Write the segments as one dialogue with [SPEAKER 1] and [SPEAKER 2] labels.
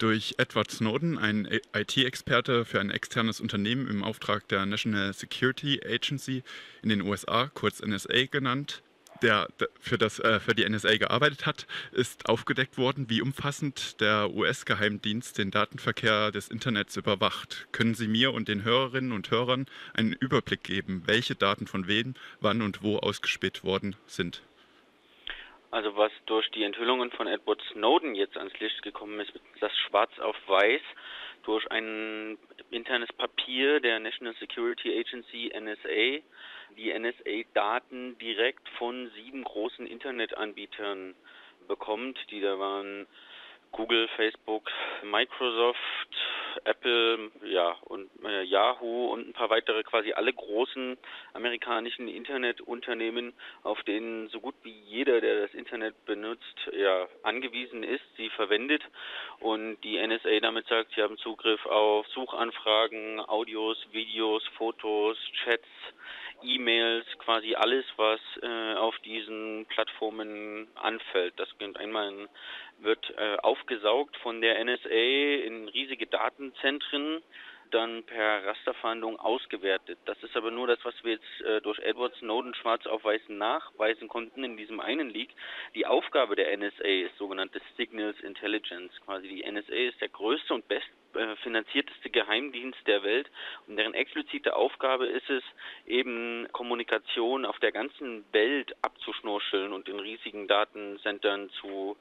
[SPEAKER 1] Durch Edward Snowden, ein IT-Experte für ein externes Unternehmen im Auftrag der National Security Agency in den USA, kurz NSA genannt, der für die NSA gearbeitet hat, ist aufgedeckt worden, wie umfassend der US-Geheimdienst den Datenverkehr des Internets überwacht. Können Sie mir und den Hörerinnen und Hörern einen Überblick geben, welche Daten von wem, wann und wo ausgespäht worden sind?
[SPEAKER 2] Also was durch die Enthüllungen von Edward Snowden jetzt ans Licht gekommen ist, das schwarz auf weiß durch ein internes Papier der National Security Agency NSA, die NSA-Daten direkt von 7 großen Internetanbietern bekommt, die da waren Google, Facebook, Microsoft, Apple, ja, und Yahoo und ein paar weitere, quasi alle großen amerikanischen Internetunternehmen, auf denen so gut wie jeder, der das Internet benutzt, ja, angewiesen ist, sie verwendet. Und die NSA damit sagt, sie haben Zugriff auf Suchanfragen, Audios, Videos, Fotos, Chats, E-Mails, quasi alles, was auf diesen Plattformen anfällt. Das wird aufgesaugt von der NSA in riesige Datenzentren, dann per Rasterfahndung ausgewertet. Das ist aber nur das, was wir jetzt durch Edward Snowden schwarz auf weiß nachweisen konnten in diesem einen Leak. Die Aufgabe der NSA ist sogenannte Signals Intelligence. Quasi die NSA ist der größte und bestfinanzierteste Geheimdienst der Welt und deren explizite Aufgabe ist es, eben Kommunikation auf der ganzen Welt abzuschnorcheln und in riesigen Datensendern zu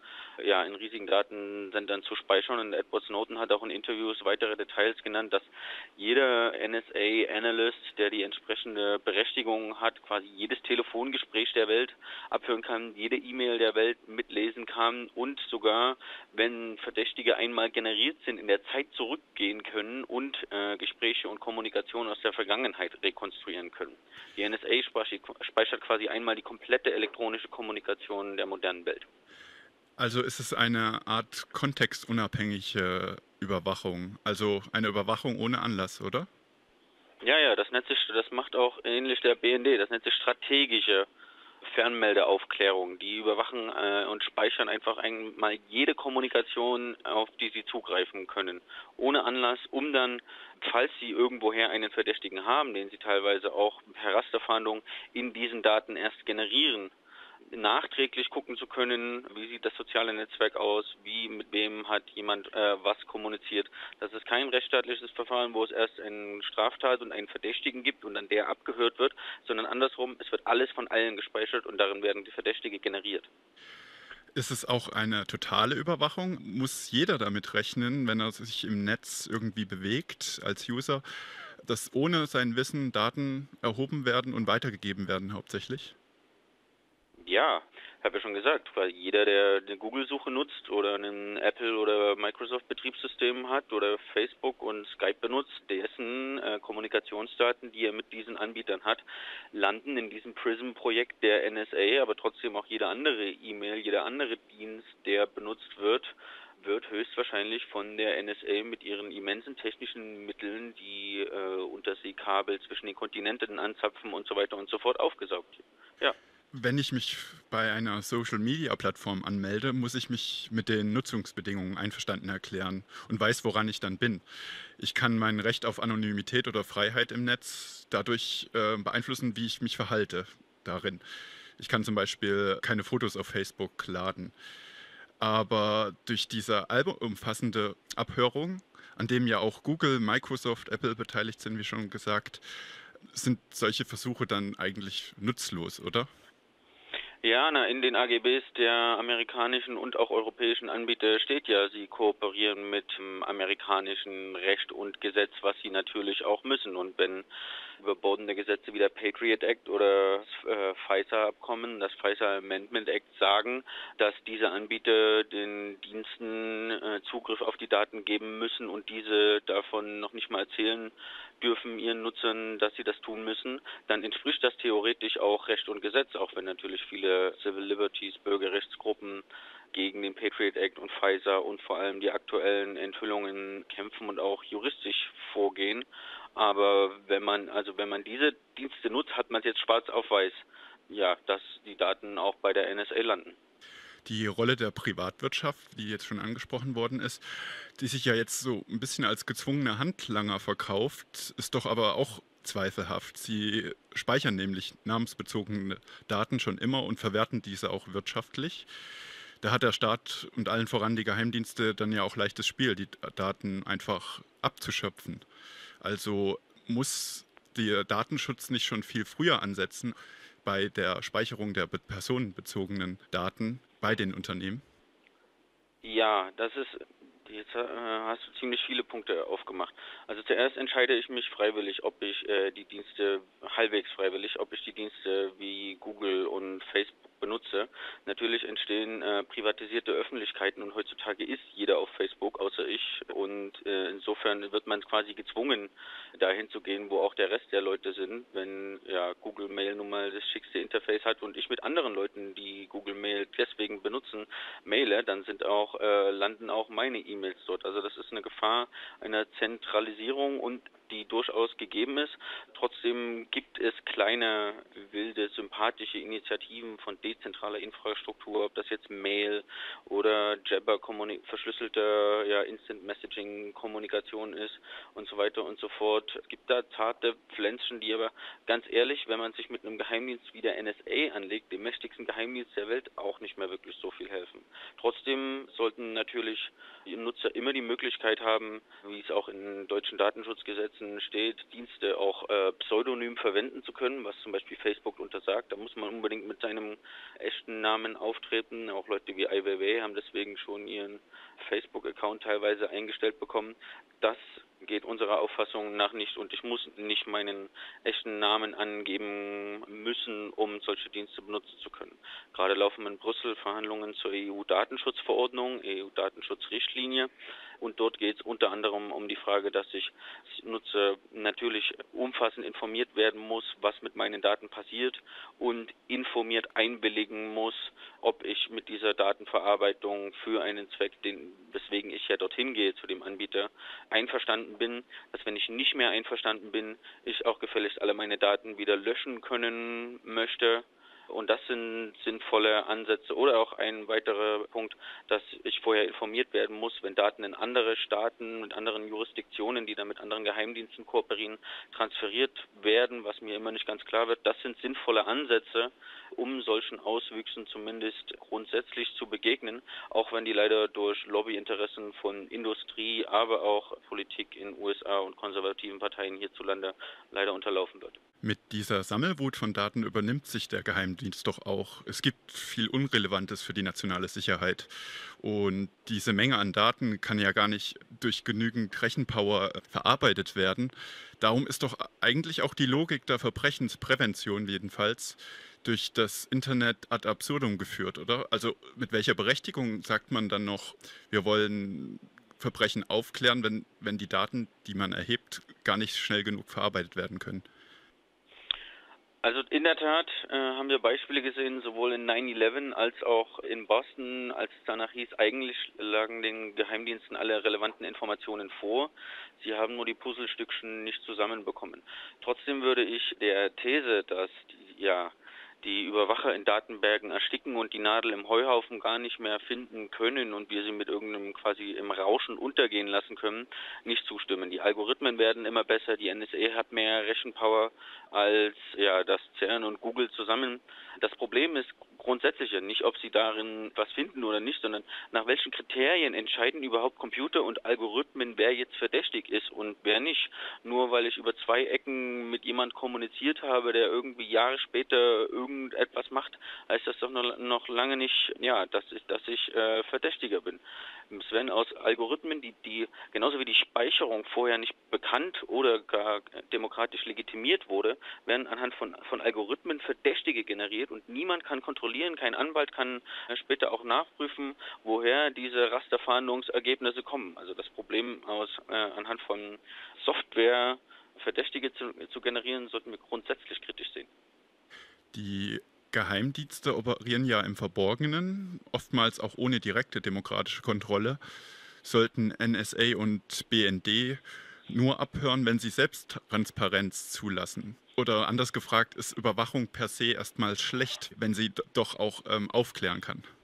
[SPEAKER 2] speichern. Und Edward Snowden hat auch in Interviews weitere Details genannt, dass jeder NSA-Analyst, der die entsprechende Berechtigung hat, quasi jedes Telefongespräch der Welt abhören kann, jede E-Mail der Welt mitlesen kann und sogar, wenn Verdächtige einmal generiert sind, in der Zeit zurückgehen können und Gespräche und Kommunikation aus der Vergangenheit rekonstruieren können. Die NSA speichert quasi einmal die komplette elektronische Kommunikation der modernen Welt.
[SPEAKER 1] Also ist es eine Art kontextunabhängige Überwachung, also eine Überwachung ohne Anlass, oder?
[SPEAKER 2] Ja, das macht auch ähnlich der BND, das nennt sich strategische Fernmeldeaufklärung. Die überwachen und speichern einfach einmal jede Kommunikation, auf die sie zugreifen können, ohne Anlass, um dann, falls sie irgendwoher einen Verdächtigen haben, den sie teilweise auch per Rasterfahndung in diesen Daten erst generieren, nachträglich gucken zu können, wie sieht das soziale Netzwerk aus, mit wem hat jemand was kommuniziert. Das ist kein rechtsstaatliches Verfahren, wo es erst eine Straftat und einen Verdächtigen gibt und dann der abgehört wird, sondern andersrum, es wird alles von allen gespeichert und darin werden die Verdächtige generiert.
[SPEAKER 1] Ist es auch eine totale Überwachung? Muss jeder damit rechnen, wenn er sich im Netz irgendwie bewegt als User, dass ohne sein Wissen Daten erhoben werden und weitergegeben werden hauptsächlich?
[SPEAKER 2] Ja, habe ja schon gesagt, weil jeder, der eine Google-Suche nutzt oder ein Apple- oder Microsoft-Betriebssystem hat oder Facebook und Skype benutzt, dessen Kommunikationsdaten, die er mit diesen Anbietern hat, landen in diesem PRISM-Projekt der NSA, aber trotzdem auch jede andere E-Mail, jeder andere Dienst, der benutzt wird höchstwahrscheinlich von der NSA mit ihren immensen technischen Mitteln, die Unterseekabel zwischen den Kontinenten anzapfen und so weiter und so fort, aufgesaugt. Ja.
[SPEAKER 1] Wenn ich mich bei einer Social-Media-Plattform anmelde, muss ich mich mit den Nutzungsbedingungen einverstanden erklären und weiß, woran ich dann bin. Ich kann mein Recht auf Anonymität oder Freiheit im Netz dadurch beeinflussen, wie ich mich verhalte darin. Ich kann zum Beispiel keine Fotos auf Facebook laden. Aber durch diese allumfassende Abhörung, an dem ja auch Google, Microsoft, Apple beteiligt sind, wie schon gesagt, sind solche Versuche dann eigentlich nutzlos, oder?
[SPEAKER 2] Ja, in den AGBs der amerikanischen und auch europäischen Anbieter steht ja, sie kooperieren mit dem amerikanischen Recht und Gesetz, was sie natürlich auch müssen. Und wenn überbordende Gesetze wie der Patriot Act oder das FISA-Abkommen, das FISA Amendment Act sagen, dass diese Anbieter den Diensten Zugriff auf die Daten geben müssen und diese davon noch nicht mal erzählen dürfen ihren Nutzern, dass sie das tun müssen, dann entspricht das theoretisch auch Recht und Gesetz, auch wenn natürlich viele Civil Liberties, Bürgerrechtsgruppen gegen den Patriot Act und FISA und vor allem die aktuellen Enthüllungen kämpfen und auch juristisch vorgehen. Aber wenn man diese Dienste nutzt, hat man es jetzt schwarz auf weiß, ja, dass die Daten auch bei der NSA landen.
[SPEAKER 1] Die Rolle der Privatwirtschaft, die jetzt schon angesprochen worden ist, die sich ja jetzt so ein bisschen als gezwungene Handlanger verkauft, ist doch aber auch zweifelhaft. Sie speichern nämlich namensbezogene Daten schon immer und verwerten diese auch wirtschaftlich. Da hat der Staat und allen voran die Geheimdienste dann ja auch leichtes Spiel, die Daten einfach abzuschöpfen. Also muss der Datenschutz nicht schon viel früher ansetzen bei der Speicherung der personenbezogenen Daten bei den Unternehmen?
[SPEAKER 2] Ja, jetzt hast du ziemlich viele Punkte aufgemacht. Also zuerst entscheide ich mich freiwillig, ob ich die Dienste, halbwegs freiwillig, ob ich die Dienste wie Google und Facebook benutze. Natürlich entstehen privatisierte Öffentlichkeiten und heutzutage ist jeder auf Facebook, außer ich. Und insofern wird man quasi gezwungen, dahin zu gehen, wo auch der Rest der Leute sind. Wenn ja Google Mail nun mal das schickste Interface hat und ich mit anderen Leuten, die Google Mail deswegen benutzen, maile, dann landen auch meine E-Mails dort. Also das ist eine Gefahr einer Zentralisierung und die durchaus gegeben ist. Trotzdem gibt es kleine, wilde, sympathische Initiativen von dezentraler Infrastruktur, ob das jetzt Mail oder Jabber verschlüsselte Instant Messaging Kommunikation ist und so weiter und so fort. Es gibt da zarte Pflänzchen, die aber ganz ehrlich, wenn man sich mit einem Geheimdienst wie der NSA anlegt, dem mächtigsten Geheimdienst der Welt, auch nicht mehr wirklich so viel helfen. Trotzdem sollten natürlich die Nutzer immer die Möglichkeit haben, wie es auch in deutschen Datenschutzgesetzen steht, Dienste auch pseudonym verwenden zu können, was zum Beispiel Facebook untersagt. Da muss man unbedingt mit seinem echten Namen auftreten. Auch Leute wie Ai Weiwei haben deswegen schon ihren Facebook-Account teilweise eingestellt bekommen. Das geht unserer Auffassung nach nicht und ich muss nicht meinen echten Namen angeben müssen, um solche Dienste benutzen zu können. Gerade laufen in Brüssel Verhandlungen zur EU-Datenschutzverordnung, EU-Datenschutzrichtlinie und dort geht es unter anderem um die Frage, dass ich Nutzer natürlich umfassend informiert werden muss, was mit meinen Daten passiert und informiert einwilligen muss, ob ich mit dieser Datenverarbeitung für einen Zweck, weswegen ich ja dorthin gehe zu dem Anbieter, einverstanden bin, dass wenn ich nicht mehr einverstanden bin, ich auch gefälligst alle meine Daten wieder löschen können möchte. Und das sind sinnvolle Ansätze. Oder auch ein weiterer Punkt, dass ich vorher informiert werden muss, wenn Daten in andere Staaten mit anderen Jurisdiktionen, die dann mit anderen Geheimdiensten kooperieren, transferiert werden, was mir immer nicht ganz klar wird. Das sind sinnvolle Ansätze, um solchen Auswüchsen zumindest grundsätzlich zu begegnen, auch wenn die leider durch Lobbyinteressen von Industrie, aber auch Politik in USA und konservativen Parteien hierzulande leider unterlaufen wird.
[SPEAKER 1] Mit dieser Sammelwut von Daten übernimmt sich der Geheimdienst doch auch. Es gibt viel Unrelevantes für die nationale Sicherheit. Und diese Menge an Daten kann ja gar nicht durch genügend Rechenpower verarbeitet werden. Darum ist doch eigentlich auch die Logik der Verbrechensprävention jedenfalls durch das Internet ad absurdum geführt, oder? Also mit welcher Berechtigung sagt man dann noch, wir wollen Verbrechen aufklären, wenn die Daten, die man erhebt, gar nicht schnell genug verarbeitet werden können?
[SPEAKER 2] Also in der Tat haben wir Beispiele gesehen, sowohl in 9/11 als auch in Boston, als es danach hieß, eigentlich lagen den Geheimdiensten alle relevanten Informationen vor. Sie haben nur die Puzzlestückchen nicht zusammenbekommen. Trotzdem würde ich der These, dass die Überwacher in Datenbergen ersticken und die Nadel im Heuhaufen gar nicht mehr finden können und wir sie mit irgendeinem quasi im Rauschen untergehen lassen können, nicht zustimmen. Die Algorithmen werden immer besser, die NSA hat mehr Rechenpower als das CERN und Google zusammen. Das Problem ist grundsätzlich ja nicht, ob sie darin was finden oder nicht, sondern nach welchen Kriterien entscheiden überhaupt Computer und Algorithmen, wer jetzt verdächtig ist und wer nicht. Nur weil ich über 2 Ecken mit jemand kommuniziert habe, der irgendwie Jahre später irgendetwas macht, heißt das doch noch lange nicht, dass ich Verdächtiger bin. Sven, aus Algorithmen, die genauso wie die Speicherung vorher nicht bekannt oder gar demokratisch legitimiert wurde, werden anhand von Algorithmen Verdächtige generiert und niemand kann kontrollieren, kein Anwalt kann später auch nachprüfen, woher diese Rasterfahndungsergebnisse kommen. Also das Problem anhand von Software Verdächtige zu generieren, sollten wir grundsätzlich kritisch sehen.
[SPEAKER 1] Die Geheimdienste operieren ja im Verborgenen, oftmals auch ohne direkte demokratische Kontrolle. Sollten NSA und BND nur abhören, wenn sie selbst Transparenz zulassen? Oder anders gefragt, ist Überwachung per se erstmal schlecht, wenn sie doch auch aufklären kann?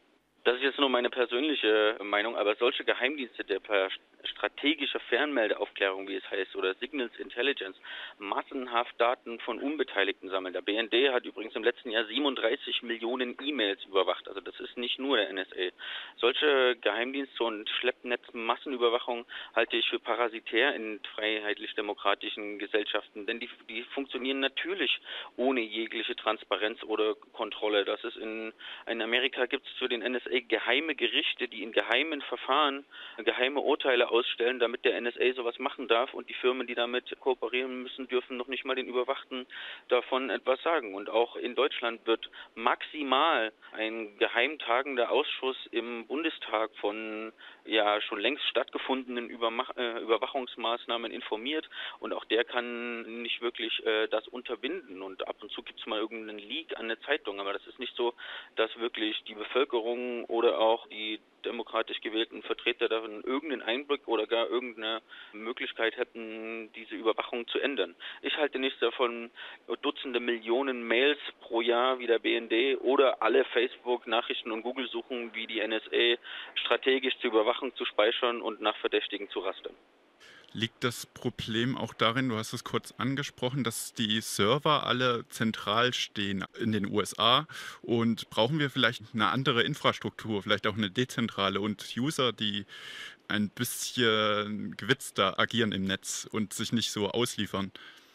[SPEAKER 2] Das ist jetzt nur meine persönliche Meinung, aber solche Geheimdienste, der per strategischer Fernmeldeaufklärung, wie es heißt, oder Signals Intelligence, massenhaft Daten von Unbeteiligten sammeln. Der BND hat übrigens im letzten Jahr 37 Millionen E-Mails überwacht. Also das ist nicht nur der NSA. Solche Geheimdienste und Schleppnetz-Massenüberwachung halte ich für parasitär in freiheitlich-demokratischen Gesellschaften, denn die funktionieren natürlich ohne jegliche Transparenz oder Kontrolle. Das ist in Amerika gibt es für den NSA geheime Gerichte, die in geheimen Verfahren geheime Urteile ausstellen, damit der NSA sowas machen darf, und die Firmen, die damit kooperieren müssen, dürfen noch nicht mal den Überwachten davon etwas sagen. Und auch in Deutschland wird maximal ein geheimtagender Ausschuss im Bundestag von ja schon längst stattgefundenen Überwachungsmaßnahmen informiert, und auch der kann nicht wirklich das unterbinden. Und ab und zu gibt es mal irgendeinen Leak an eine Zeitung, aber das ist nicht so, dass wirklich die Bevölkerung oder auch die demokratisch gewählten Vertreter darin irgendeinen Einblick oder gar irgendeine Möglichkeit hätten, diese Überwachung zu ändern. Ich halte nichts davon, Dutzende Millionen Mails pro Jahr wie der BND oder alle Facebook-Nachrichten und Google-Suchen wie die NSA strategisch zur Überwachung zu speichern und nach Verdächtigen zu rastern.
[SPEAKER 1] Liegt das Problem auch darin, du hast es kurz angesprochen, dass die Server alle zentral stehen in den USA, und brauchen wir vielleicht eine andere Infrastruktur, vielleicht auch eine dezentrale, und User, die ein bisschen gewitzter agieren im Netz und sich nicht so ausliefern?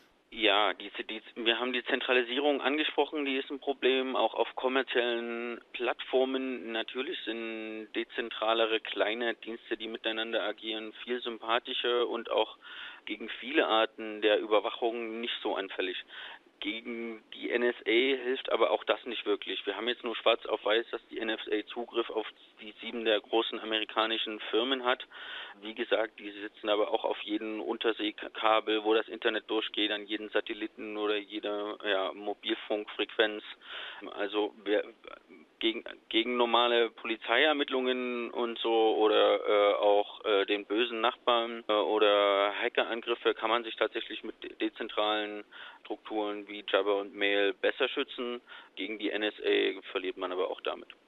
[SPEAKER 2] Ja, wir haben die Zentralisierung angesprochen, die ist ein Problem. Auch auf kommerziellen Plattformen natürlich sind dezentralere kleine Dienste, die miteinander agieren, viel sympathischer und auch gegen viele Arten der Überwachung nicht so anfällig. Gegen die NSA hilft aber auch das nicht wirklich. Wir haben jetzt nur schwarz auf weiß, dass die NSA Zugriff auf die 7 der großen amerikanischen Firmen hat. Wie gesagt, die sitzen aber auch auf jedem Unterseekabel, wo das Internet durchgeht, an jeden Satelliten oder jeder Mobilfunkfrequenz. Also gegen normale Polizeiermittlungen und so oder auch den bösen Nachbarn oder Hackerangriffe kann man sich tatsächlich mit dezentralen Strukturen wie Jabber und Mail besser schützen. Gegen die NSA verliert man aber auch damit.